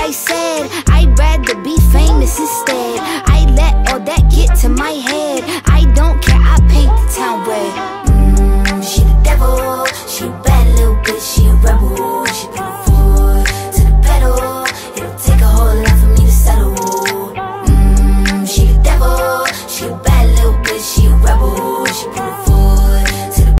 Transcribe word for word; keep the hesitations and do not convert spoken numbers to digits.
I said, I'd rather be famous instead. I let all that get to my head. I don't care, I paint the town red. Mmm, she the devil, she a bad little bitch, she a rebel. She been a